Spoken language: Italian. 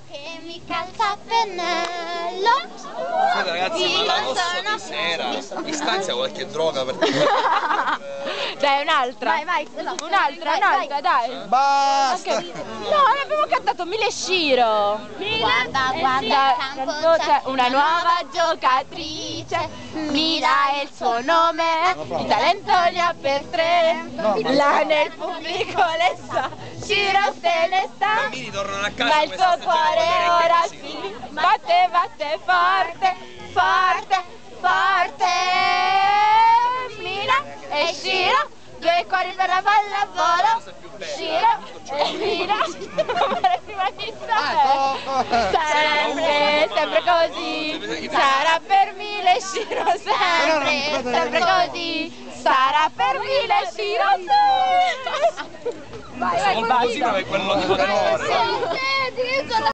che mi calza a pennello. Scusate ragazzi, ma la Rosso di sera mi stanzia qualche droga per Dai, un'altra. Vai, Un'altra, dai. Basta! Ok. No, abbiamo cantato Mile Shiro. Guarda, guarda, il campo C'è una nuova giocatrice. Mila è il suo nome. Il talento ne ha per tre. Là nel pubblico le sa. Shiro se ne i sta. bambini tornano a casa. Ma il questa suo stagione cuore con le ora orecchie così. sì batte, batte forte, forte, forte. Mila e Shiro, due cuori per la pallavolo. Shiro e Mila, prima di sempre, sempre così. Sarà per Mila e Shiro sempre, sempre così. Sarà per Mila e Shiro sempre. Vai, Questo col cosino è quello di Potenore. Sì,